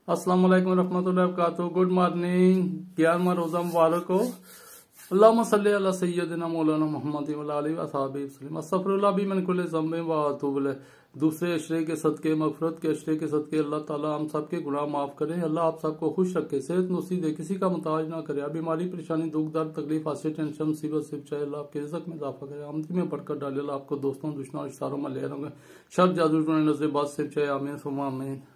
अस्सलाम वालेकुम रहमतुल्लाहि व बरकातुहू। Good morning. 11वां रोजा मुबारक हो। अल्लाहुम्मा सल्ली अला सय्यदिना मौलाना मोहम्मद व अला आलिहि व असहाबिहि वसल्लम। अस्तगफिरुल्लाह बी मिन कुल्लि ज़ंबिन व अतूबु इलैह। दूसरे अशरे के सदके, मगफरत के अशरे के सदके अल्लाह ताला हम सब के गुनाह माफ करे। अल्लाह आप सबको खुश रखे, सेहत नसीब दे, किसी का मुताज ना करे। बीमारी परेशानी दुख दर्द तकलीफ हास्य टेंशन मुसीबत से बचाए। अल्लाह आपके रिज़्क़ में इजाफा करे, आमदनी में बरकत डाले। अल्लाह आपको दोस्तों दुश्मनों रिश्तेदारों में ले रंगे शर जादू नजर बात से बचाए। आमीन सुम्मा आमीन।